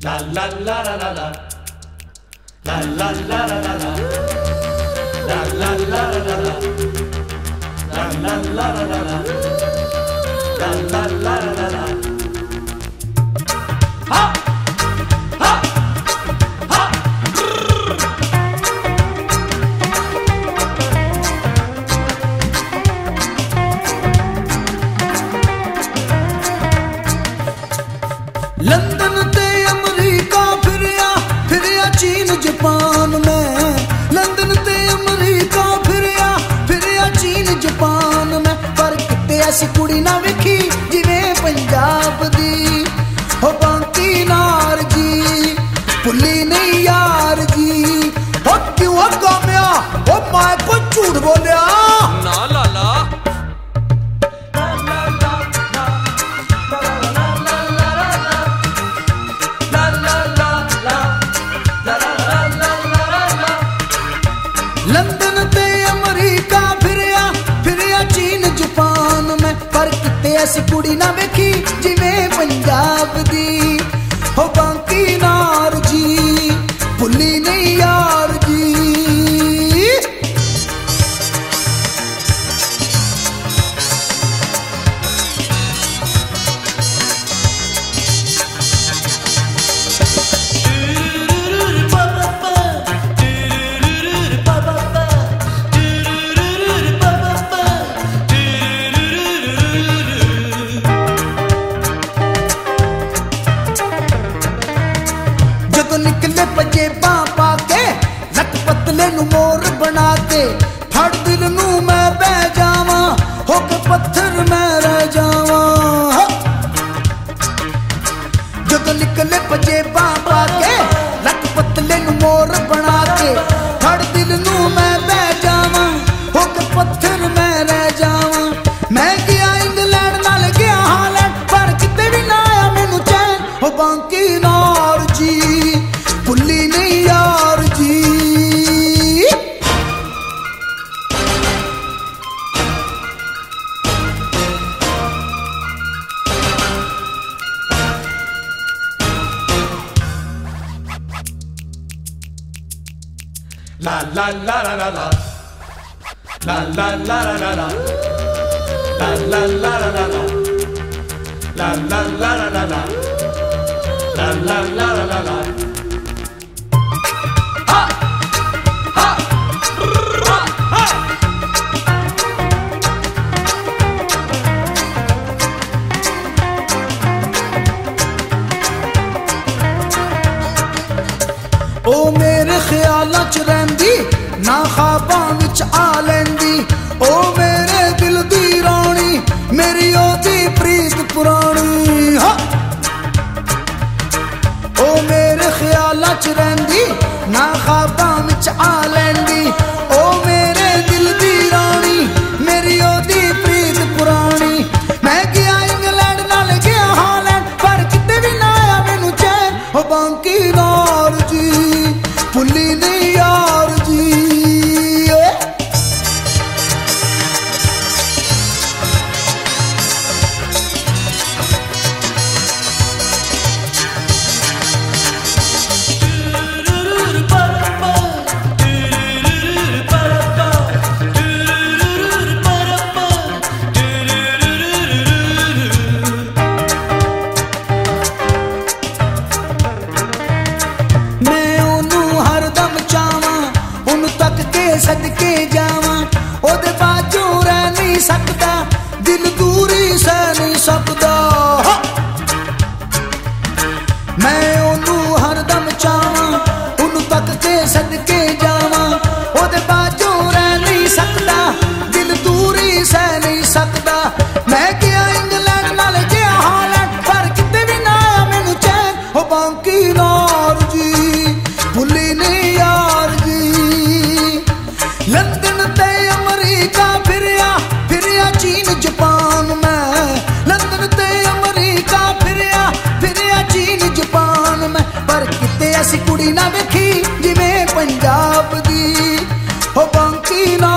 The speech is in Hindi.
La la la la la la. La la la la la la. La la la la la la. La la la la la la. La la la la la. Ha! Ha! Ha! London ते अमरीका फिरिया फिरिया चीन जापान में। लंदन ते अमरीका फिरिया फिरिया चीन जापान में। पर किते ऐसी कुड़ी ना वेखी जिवें पंजाब दी। हो बांकी नार जी भुल्ली नहीं यार जी। हो क्यों कामया हो मैं को झूठ बोलिया ना लाला। लंदन ते अमरीका फिरिया फिरिया चीन जापान में। पर किते ऐसी कुड़ी ना वेखी जिवें पंजाब दी। हो बांकी नार जी भुल्ली नहीं यार जी। निकले पंजेबा पाके लक पतले नु मोर बना के। फड़ दिल नू मैं बह जावा होके पत्थर मैं रह जावा। जदों निकले पंजेबा पाके लक पतले नु मोर बना के। फड़ दिल नू मैं बह जावा होके पत्थर मैं रह जावा। मैं गया इंग्लैंड नाल गया हालैंड पर किते भी ना आया मैनू चैन। हो बांकी नार जी भुल्ली नहीं यार जी। La la la la la la. La la la la la la. La la la la la la. La la la la la la. La la la la la la. Ha! Ha! Ha! Ha! ओ मेरे ख्यालां च रहिंदी ना ख्वाबां विच आ लैंदी। ओ मेरे दिल दी रानी मेरी ओदी प्रीत पुरानी। हा! ओ मेरे ख्यालां च रहिंदी ना ख्वाबां विच आ लैंदी। ओ मेरे दिल दी रानी मेरी ओदी प्रीत पुरानी। मैं गया इंग्लैंड नाल गया हालैंड पर किते भी ना आया मैनू चैन। हो बांकी नार जी भुल्ली नहीं यार जी। सदके जावा ओदे बाजू रह नहीं सकदा दिल दूरी सह नहीं सकदा। मैं ओनू हरदम चावा ओनू तक के सदके जावा ओदे बाजू रह नहीं सकदा दिल दूरी सह नहीं सकदा। मैं गया इंग्लैंड नाल गया हालैंड पर किते भी ना आया मैनू चैन। हो बांकी नार जी भुल्ली नहीं यार जी। लंदन ते अमरीका फिरिया फिरिया चीन जापान में। लंदन ते अमरीका फिरिया फिरिया चीन जापान में। पर किते ऐसी कुड़ी ना वेखी जिवें पंजाब दी। हो बांकी ना